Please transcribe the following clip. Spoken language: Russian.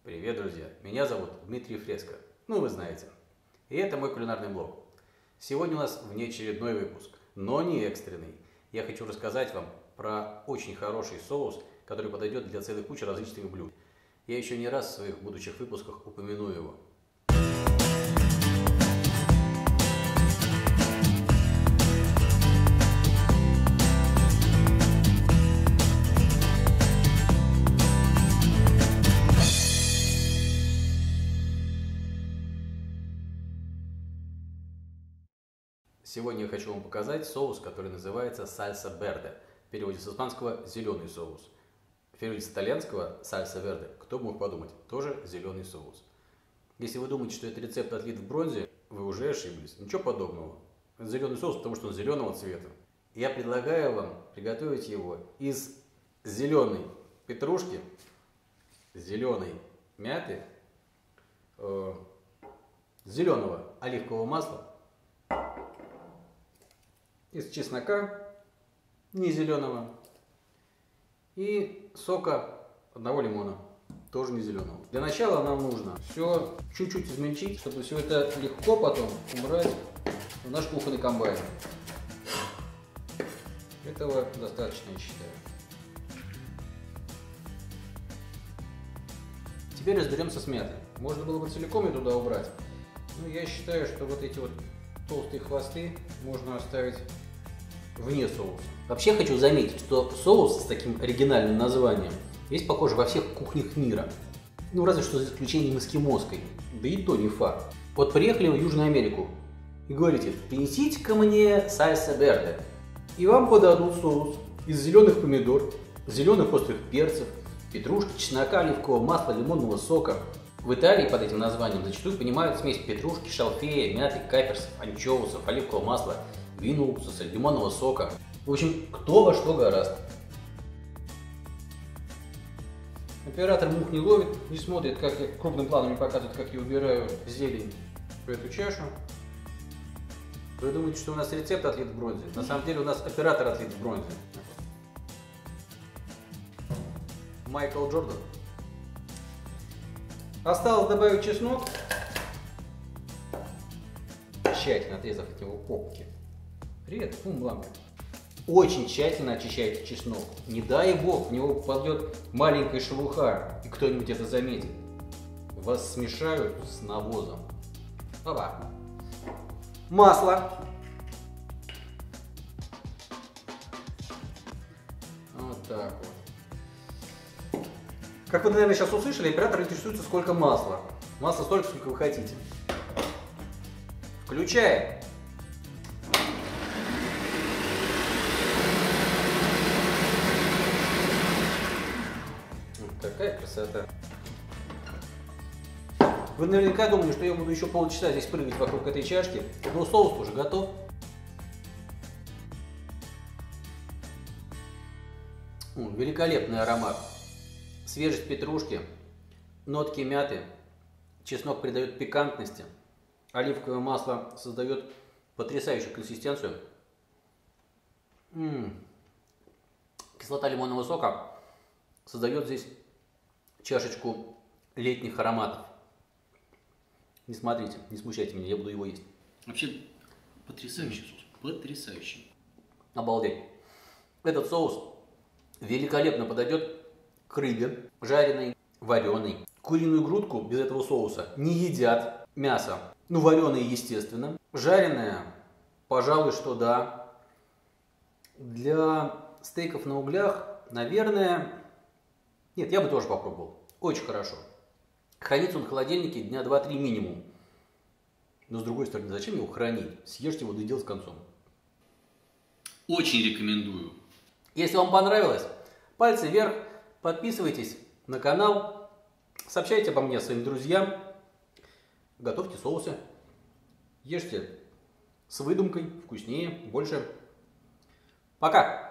Привет, друзья! Меня зовут Дмитрий Фреско. Ну, вы знаете. И это мой кулинарный блог. Сегодня у нас внеочередной выпуск, но не экстренный. Я хочу рассказать вам про очень хороший соус, который подойдет для целой кучи различных блюд. Я еще не раз в своих будущих выпусках упомяну его. Сегодня я хочу вам показать соус, который называется сальса верде. В переводе с испанского зеленый соус. В переводе с итальянского сальса верде, кто бы мог подумать, тоже зеленый соус. Если вы думаете, что это рецепт отлит в бронзе, вы уже ошиблись. Ничего подобного. Это зеленый соус, потому что он зеленого цвета. Я предлагаю вам приготовить его из зеленой петрушки, зеленой мяты, зеленого оливкового масла, из чеснока, не зеленого, и сока одного лимона, тоже не зеленого. Для начала нам нужно все чуть-чуть измельчить, чтобы все это легко потом убрать в наш кухонный комбайн. Этого достаточно, я считаю. Теперь разберемся с мятой. Можно было бы целиком ее туда убрать, но я считаю, что вот эти вот толстые хвосты можно оставить вне соуса. Вообще хочу заметить, что соус с таким оригинальным названием есть, похоже, во всех кухнях мира. Ну, разве что за исключением эскимосской. Да и то не факт. Вот приехали в Южную Америку и говорите: принесите-ка мне сальса верде. И вам подадут соус из зеленых помидор, зеленых острых перцев, петрушки, чеснока, оливкового масла, лимонного сока. В Италии под этим названием зачастую понимают смесь петрушки, шалфея, мяты, каперсов, анчоусов, оливкового масла, винного уксуса, лимонного сока. В общем, кто во что гораст. Оператор мух не ловит, не смотрит, как я крупным планом не показывает, как я убираю зелень в эту чашу. Вы думаете, что у нас рецепт отлит в бронзе? На самом деле у нас оператор отлит в бронзе. Майкл Джордан. Осталось добавить чеснок, тщательно отрезав от него попки. Привет, Бланка. Очень тщательно очищайте чеснок. Не дай бог, в него попадет маленькая шелуха, и кто-нибудь это заметит. Вас смешают с навозом. Опа. Масло. Вот так вот. Как вы, наверное, сейчас услышали, оператор интересуется, сколько масла. Масла столько, сколько вы хотите. Включаем. Какая красота. Вы наверняка думали, что я буду еще полчаса здесь прыгать вокруг этой чашки, но соус уже готов. Великолепный аромат. Свежесть петрушки, нотки мяты, чеснок придает пикантности, оливковое масло создает потрясающую консистенцию. Кислота лимонного сока создает здесь чашечку летних ароматов. Не смотрите, не смущайте меня, я буду его есть. Вообще потрясающий соус, потрясающий. Обалдеть. Этот соус великолепно подойдет к рыбе, жареной, вареной. Куриную грудку без этого соуса не едят. Мясо, ну, вареное, естественно. Жареное, пожалуй, что да. Для стейков на углях, наверное... Нет, я бы тоже попробовал. Очень хорошо. Хранится он в холодильнике дня 2-3 минимум. Но с другой стороны, зачем его хранить? Съешьте его, да и дело с концом. Очень рекомендую. Если вам понравилось, пальцы вверх, подписывайтесь на канал, сообщайте обо мне своим друзьям, готовьте соусы, ешьте с выдумкой, вкуснее, больше. Пока!